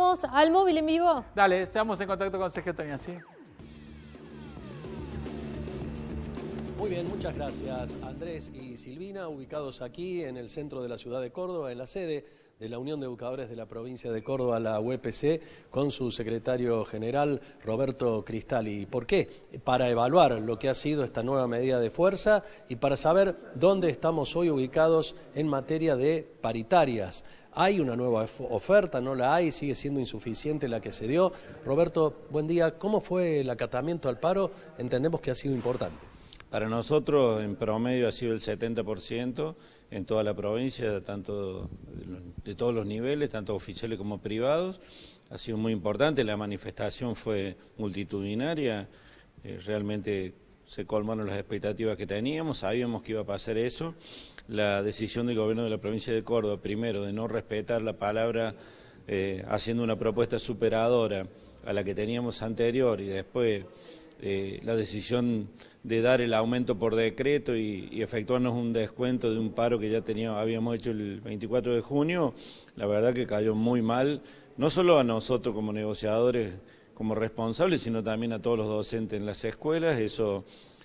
vamos al móvil en vivo. Dale, estamos en contacto con Sergio Toñazzi. Muy bien, muchas gracias Andrés y Silvina, ubicados aquí en el centro de la ciudad de Córdoba, en la sede de la Unión de Educadores de la provincia de Córdoba, la UEPC, con su secretario general Roberto Cristali. ¿Por qué? Para evaluar lo que ha sido esta nueva medida de fuerza y para saber dónde estamos hoy ubicados en materia de paritarias. ¿Hay una nueva oferta? ¿No la hay? ¿Sigue siendo insuficiente la que se dio? Roberto, buen día. ¿Cómo fue el acatamiento al paro? Entendemos que ha sido importante. Para nosotros, en promedio, ha sido el 70% en toda la provincia, tanto de todos los niveles, tanto oficiales como privados. Ha sido muy importante, la manifestación fue multitudinaria, realmente se colmaron las expectativas que teníamos, sabíamos que iba a pasar eso. La decisión del gobierno de la provincia de Córdoba, primero, de no respetar la palabra, haciendo una propuesta superadora a la que teníamos anterior, y después la decisión de dar el aumento por decreto y efectuarnos un descuento de un paro que ya habíamos hecho el 24 de junio, la verdad que cayó muy mal, no solo a nosotros como negociadores, como responsables, sino también a todos los docentes en las escuelas. Eso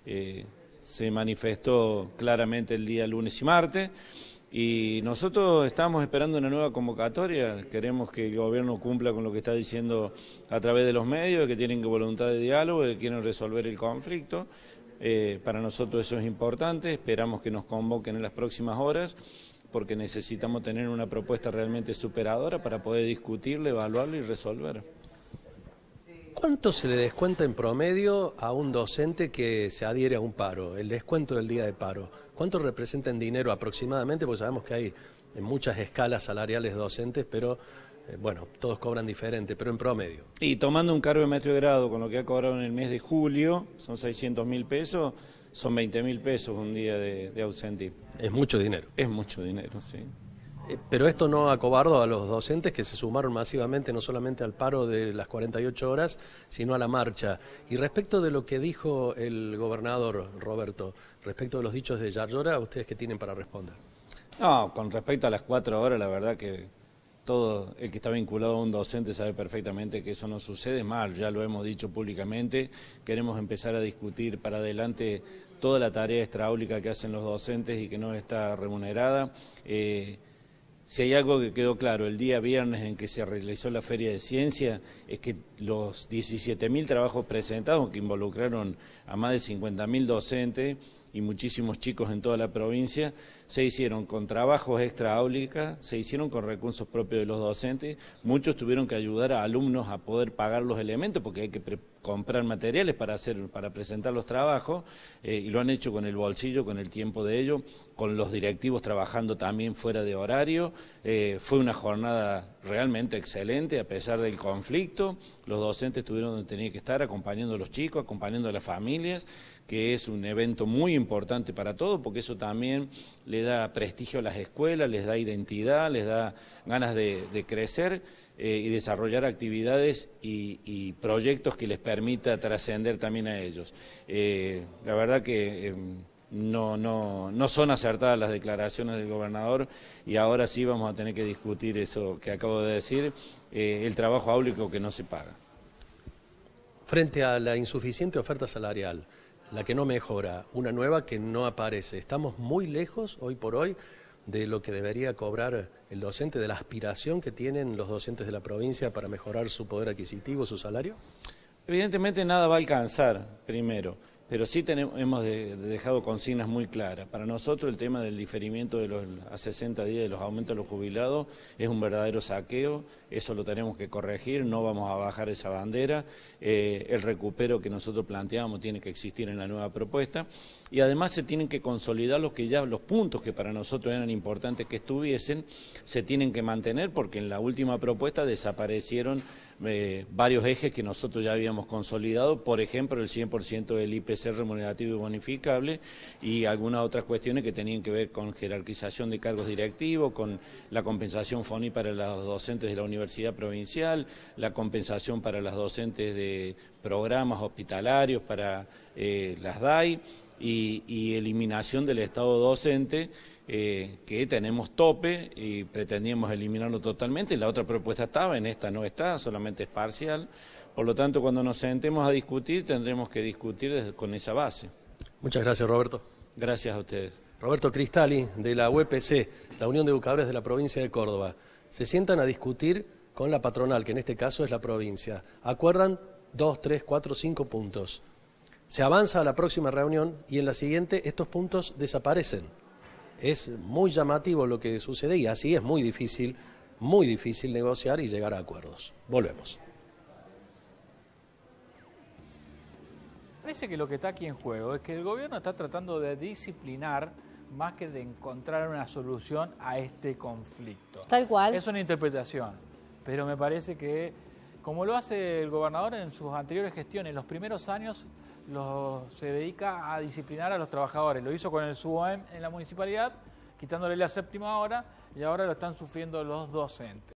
se manifestó claramente el día lunes y martes. Y nosotros estamos esperando una nueva convocatoria, queremos que el gobierno cumpla con lo que está diciendo a través de los medios, que tienen voluntad de diálogo, que quieren resolver el conflicto. Para nosotros eso es importante, esperamos que nos convoquen en las próximas horas, porque necesitamos tener una propuesta realmente superadora para poder discutirla, evaluarla y resolver. ¿Cuánto se le descuenta en promedio a un docente que se adhiere a un paro, el descuento del día de paro? ¿Cuánto representa en dinero aproximadamente? Porque sabemos que hay en muchas escalas salariales docentes, pero bueno, todos cobran diferente, pero en promedio. Y tomando un cargo de maestro de grado con lo que ha cobrado en el mes de julio, son 600.000 pesos, son 20.000 pesos un día de ausentismo. Es mucho dinero. Es mucho dinero, sí. Pero esto no acobardó a los docentes que se sumaron masivamente no solamente al paro de las 48 horas, sino a la marcha. Y respecto de lo que dijo el gobernador Roberto, respecto de los dichos de Yarlora, ¿ustedes qué tienen para responder? No, con respecto a las 4 horas, la verdad que todo el que está vinculado a un docente sabe perfectamente que eso no sucede mal, ya lo hemos dicho públicamente, queremos empezar a discutir para adelante toda la tarea extraáulica que hacen los docentes y que no está remunerada. Si hay algo que quedó claro el día viernes en que se realizó la Feria de Ciencia, es que los 17.000 trabajos presentados, que involucraron a más de 50.000 docentes y muchísimos chicos en toda la provincia, se hicieron con trabajos extra áulicas, se hicieron con recursos propios de los docentes, muchos tuvieron que ayudar a alumnos a poder pagar los elementos porque hay que comprar materiales para presentar los trabajos, y lo han hecho con el bolsillo, con el tiempo de ellos, con los directivos trabajando también fuera de horario. Fue una jornada realmente excelente a pesar del conflicto. Los docentes estuvieron donde tenían que estar, acompañando a los chicos, acompañando a las familias, que es un evento muy importante para todos, porque eso también le da prestigio a las escuelas, les da identidad, les da ganas de crecer y desarrollar actividades y proyectos que les permita trascender también a ellos. La verdad que no son acertadas las declaraciones del gobernador, y ahora sí vamos a tener que discutir eso que acabo de decir, el trabajo áulico que no se paga. Frente a la insuficiente oferta salarial, la que no mejora, una nueva que no aparece, ¿estamos muy lejos hoy por hoy de lo que debería cobrar el docente, de la aspiración que tienen los docentes de la provincia para mejorar su poder adquisitivo, su salario? Evidentemente nada va a alcanzar, primero, pero sí hemos dejado consignas muy claras. Para nosotros el tema del diferimiento a 60 días de los aumentos de los jubilados es un verdadero saqueo, eso lo tenemos que corregir, no vamos a bajar esa bandera. El recupero que nosotros planteamos tiene que existir en la nueva propuesta, y además se tienen que consolidar los puntos que para nosotros eran importantes que estuviesen, se tienen que mantener, porque en la última propuesta desaparecieron varios ejes que nosotros ya habíamos consolidado, por ejemplo el 100% del IPC remunerativo y bonificable, y algunas otras cuestiones que tenían que ver con jerarquización de cargos directivos, con la compensación FONI para los docentes de la Universidad Provincial, la compensación para las docentes de programas hospitalarios, para las DAI, y eliminación del Estado docente, que tenemos tope y pretendíamos eliminarlo totalmente. La otra propuesta estaba, en esta no está, solamente es parcial. Por lo tanto, cuando nos sentemos a discutir, tendremos que discutir con esa base. Muchas gracias, Roberto. Gracias a ustedes. Roberto Cristali, de la UPC, la Unión de Educadores de la Provincia de Córdoba. Se sientan a discutir con la patronal, que en este caso es la provincia. Acuerdan 2, 3, 4, 5 puntos. Se avanza a la próxima reunión y en la siguiente estos puntos desaparecen. Es muy llamativo lo que sucede y así es muy difícil negociar y llegar a acuerdos. Volvemos. Parece que lo que está aquí en juego es que el gobierno está tratando de disciplinar más que de encontrar una solución a este conflicto. Tal cual. Es una interpretación, pero me parece que, como lo hace el gobernador en sus anteriores gestiones, los primeros años se dedica a disciplinar a los trabajadores. Lo hizo con el SUOEM en la municipalidad, quitándole la séptima hora, y ahora lo están sufriendo los docentes.